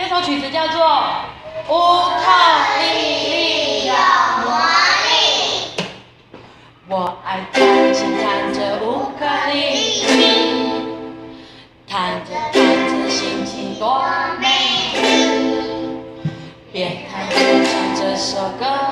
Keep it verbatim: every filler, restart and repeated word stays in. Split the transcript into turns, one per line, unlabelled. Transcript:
这首曲子叫做《乌克丽丽有魔力》。我爱弹琴，弹着乌克丽丽，弹着弹着心情多美丽。别弹别唱这首歌。